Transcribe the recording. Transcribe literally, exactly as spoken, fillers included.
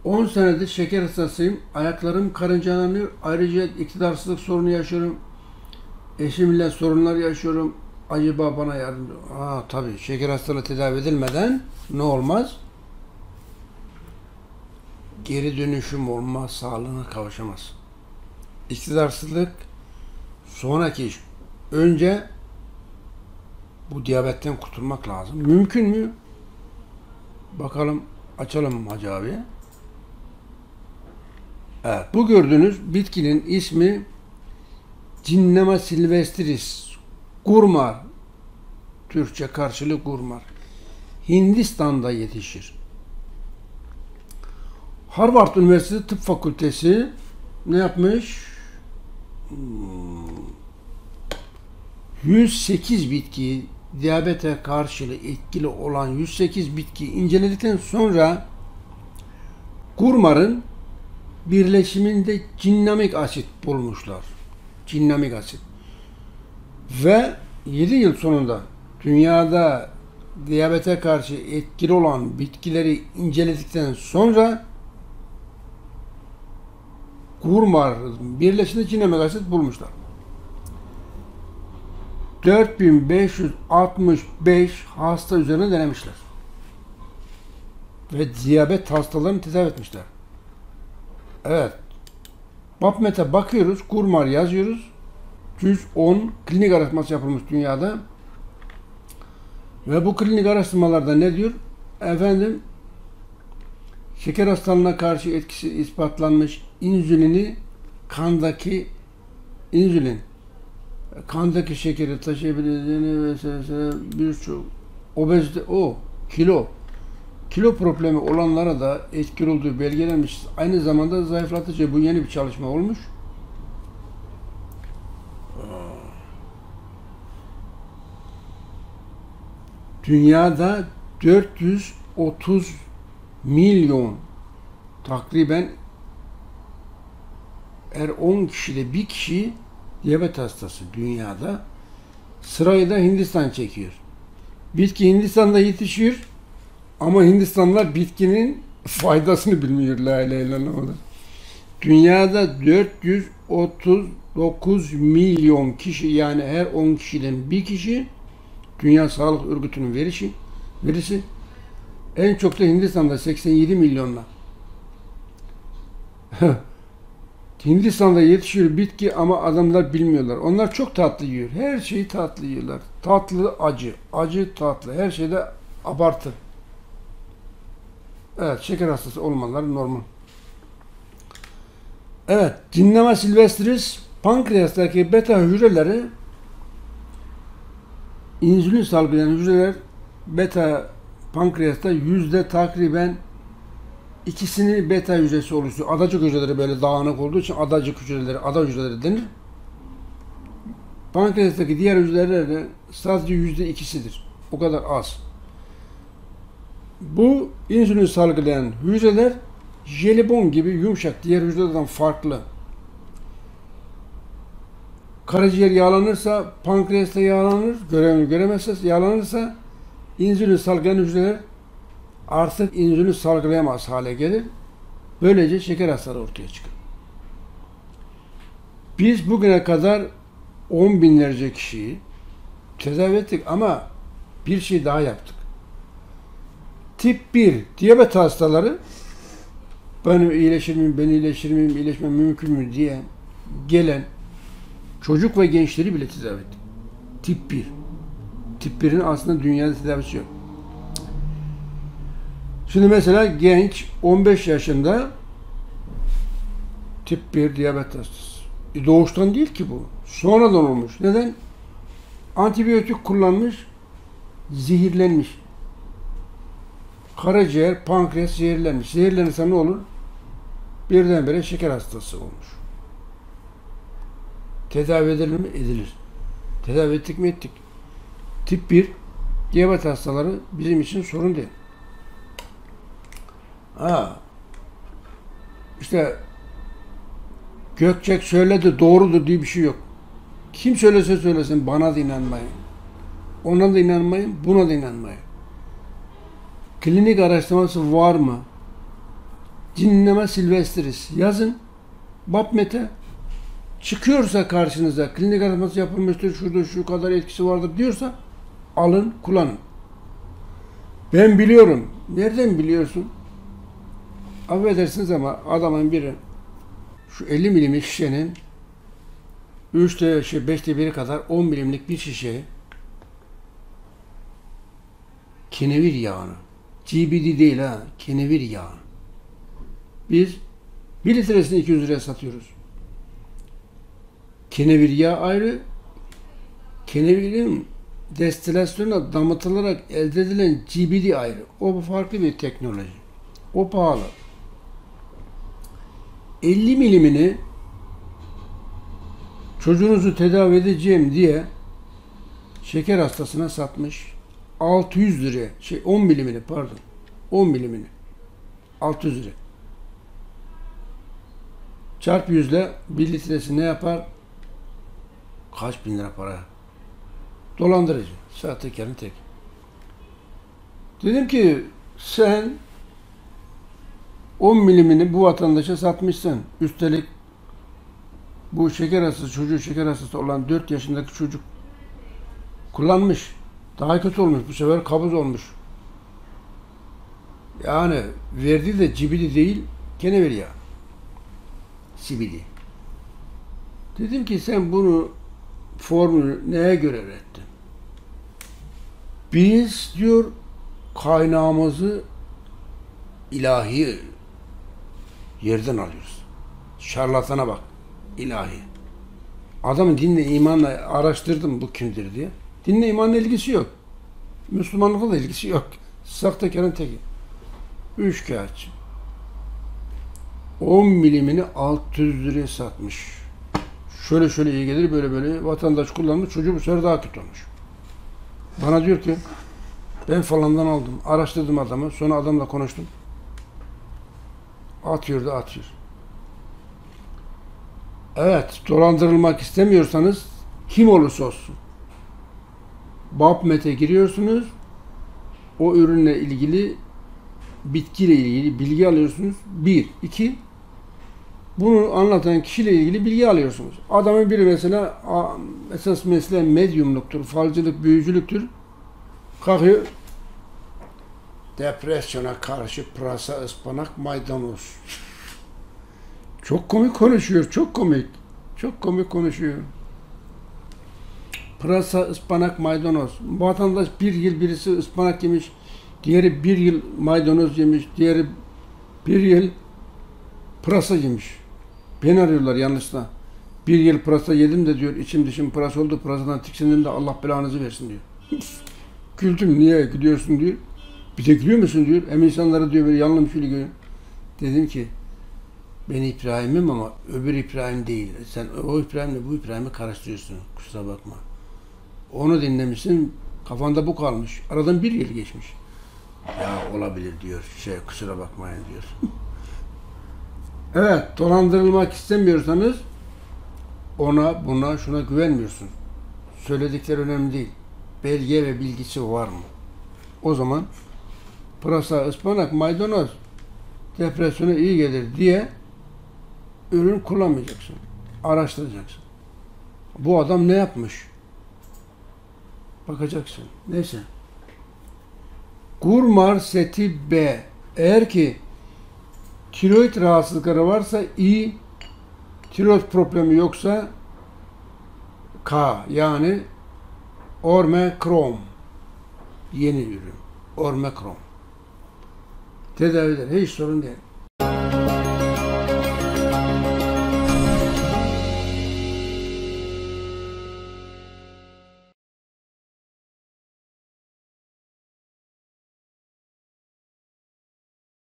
on senedir şeker hastasıyım. Ayaklarım karıncalanıyor. Ayrıca iktidarsızlık sorunu yaşıyorum. Eşimle sorunlar yaşıyorum. Acaba bana yardımcı... Aa, tabii şeker hastalığı tedavi edilmeden ne olmaz? Geri dönüşüm olmaz, sağlığına kavuşamaz. İktidarsızlık sonraki iş. Önce bu diyabetten kurtulmak lazım. Mümkün mü? Bakalım, açalım Hacı abi. Evet, bu gördüğünüz bitkinin ismi Cinnama silvestris. Gurmar. Türkçe karşılığı gurmar. Hindistan'da yetişir. Harvard Üniversitesi Tıp Fakültesi ne yapmış? yüz sekiz bitki, diyabete karşı etkili olan yüz sekiz bitki inceledikten sonra gurmarın birleşiminde cinnamik asit bulmuşlar. Cinnamik asit. Ve yedi yıl sonunda dünyada diyabete karşı etkili olan bitkileri inceledikten sonra gurmar birleşiminde cinnamik asit bulmuşlar. dört bin beş yüz altmış beş hasta üzerine denemişler. Ve diyabet hastalarını tedavi etmişler. Evet. PubMed'e bakıyoruz, gurmar yazıyoruz. yüz on klinik araştırması yapılmış dünyada. Ve bu klinik araştırmalarda ne diyor? Efendim, şeker hastalığına karşı etkisi ispatlanmış insülini kandaki insülin kandaki şekeri taşıyabileceğini vesaire birçok obezite o kilo kilo problemi olanlara da etkili olduğu belgelenmiş. Aynı zamanda zayıflatıcı, bu yeni bir çalışma olmuş. Dünyada dört yüz otuz milyon takriben her on kişide bir kişi diyabet hastası dünyada. Sırayı da Hindistan çekiyor. Bitki Hindistan'da yetişiyor ama Hindistanlılar bitkinin faydasını bilmiyor. La ilahe illallah. Dünyada dört yüz otuz dokuz milyon kişi, yani her on kişiden bir kişi, Dünya Sağlık Örgütü'nün verisi, verisi en çok da Hindistan'da seksen yedi milyonla. Hindistan'da yetişiyor bitki ama adamlar bilmiyorlar. Onlar çok tatlı yiyor. Her şeyi tatlı yiyorlar. Tatlı, acı. Acı, tatlı. Her şeyde abartı. Evet, şeker hastası olmaları normal. Evet, Cinnama silvestris pankreastaki beta hücreleri, insülin salgılayan hücreler beta pankreasta yüzde takriben ikisini beta hücresi oluşturuyor. Adacık hücreleri böyle dağınık olduğu için adacık hücreleri, ada hücreleri denir. Pankreastaki diğer hücreler de sadece yüzde ikisidir. O kadar az. Bu insülin salgılayan hücreler jelibon gibi yumuşak, diğer hücrelerden farklı. Karaciğer yağlanırsa pankreasta yağlanır, görevini göremezse yağlanırsa insülin salgılayan hücreler artık insülin salgılayamaz hale gelir. Böylece şeker hastalığı ortaya çıkar. Biz bugüne kadar on binlerce kişiyi tedavi ettik ama bir şey daha yaptık. Tip bir diyabet hastaları, ben iyileşir miyim, ben iyileşir miyim, iyileşmem mümkün mü diye gelen çocuk ve gençleri bile tedavi ettik. Tip bir. Tip birin aslında dünyada tedavisi yok. Şimdi mesela genç on beş yaşında tip bir diyabet hastası. E doğuştan değil ki bu. Sonradan olmuş. Neden? Antibiyotik kullanmış, zehirlenmiş. Karaciğer, pankreas zehirlenmiş. Zehirlenirse ne olur? Birdenbire şeker hastası olmuş. Tedavi edilir mi? Edilir. Tedavi ettik mi? Ettik. Tip bir diyabet hastaları bizim için sorun değil. Ha. İşte Gökçek söyledi, doğrudur diye bir şey yok. Kim söylese söylesin bana da inanmayın. Ona da inanmayın, buna da inanmayın. Klinik araştırması var mı? Cinnama silvestris yazın. PubMed'e çıkıyorsa karşınıza klinik araması yapılmıştır, şurada şu kadar etkisi vardır diyorsa alın, kullanın. Ben biliyorum. Nereden biliyorsun? Affedersiniz ama adamın biri şu elli milimlik şişenin üçte, şey, beşte biri kadar on milimlik bir şişeyi kenevir yağını, G B D değil ha, kenevir yağı. Biz bir litresini iki yüz liraya satıyoruz. Kenevir yağı ayrı, kenevirin destilasyonla damıtılarak elde edilen G B D ayrı. O farklı bir teknoloji. O pahalı. elli milimini çocuğunuzu tedavi edeceğim diye şeker hastasına satmış. altı yüz liraya, şey on milimini pardon. on milimini. altı yüz lira. Çarp yüzle bir litresi ne yapar? Kaç bin lira para? Dolandırıcı. Sahtekarın tek. Dedim ki sen on milimini bu vatandaşa satmışsın. Üstelik bu şeker hastası, çocuğu şeker hastası olan dört yaşındaki çocuk kullanmış. Daha kötü olmuş. Bu sefer kabız olmuş. Yani verdiği de cibidi değil, kenevir yağı. Sibidi. Dedim ki sen bunu formülü neye göre ürettin? Biz diyor kaynağımızı ilahi yerden alıyoruz. Şarlatana bak. İlahi. Adamın dinle imanla araştırdım bu kimdir diye. Dinle imanla ilgisi yok. Müslümanlıkla da ilgisi yok. Sahtekarın teki. Üç kağıtçı. on milimini altı yüz liraya satmış. Şöyle şöyle iyi gelir, böyle böyle vatandaş kullanmış, çocuğu bu sefer daha kötü olmuş. Bana diyor ki ben falandan aldım. Araştırdım adamı. Sonra adamla konuştum. Atıyor da atıyor. Evet, dolandırılmak istemiyorsanız kim olursa olsun PubMed'e giriyorsunuz. O ürünle ilgili, bitkiyle ilgili bilgi alıyorsunuz. Bir. iki. Bunu anlatan kişiyle ilgili bilgi alıyorsunuz. Adamın biri mesela esas mesleği medyumluktur, falcılık, büyücülüktür. Kalkıyor. Depresyona karşı pırasa, ıspanak, maydanoz. Çok komik konuşuyor, çok komik. Çok komik konuşuyor. Pırasa, ıspanak, maydanoz. Bu vatandaş bir yıl birisi ıspanak yemiş, diğeri bir yıl maydanoz yemiş, diğeri bir yıl pırasa yemiş. Beni arıyorlar yanlışla. Bir yıl pırasa yedim de diyor, içim dışım pırasa oldu, pırasadan tiksindim de Allah belanızı versin diyor. Güldüm, niye gülüyorsun diyor. Bir de gülüyor musun diyor. Hem insanlara diyor böyle yanlış şöyle görüyor. Dedim ki ben İbrahim'im ama öbür İbrahim değil. Sen o İbrahim'le bu İbrahim'i karıştırıyorsun. Kusura bakma. Onu dinlemişsin, kafanda bu kalmış. Aradan bir yıl geçmiş. Ya olabilir diyor. Şey kusura bakmayın diyor. Evet, dolandırılmak istemiyorsanız ona, buna, şuna güvenmiyorsun. Söyledikleri önemli değil. Belge ve bilgisi var mı? O zaman pırasa, ıspanak, maydanoz depresyona iyi gelir diye ürün kullanmayacaksın. Araştıracaksın. Bu adam ne yapmış? Bakacaksın. Neyse. Gurmar seti B. Eğer ki tiroid rahatsızlıkları varsa I, tiroid problemi yoksa K, yani Ormekrom. Yeni ürün. Ormekrom. Tedaviler hiç sorun değil.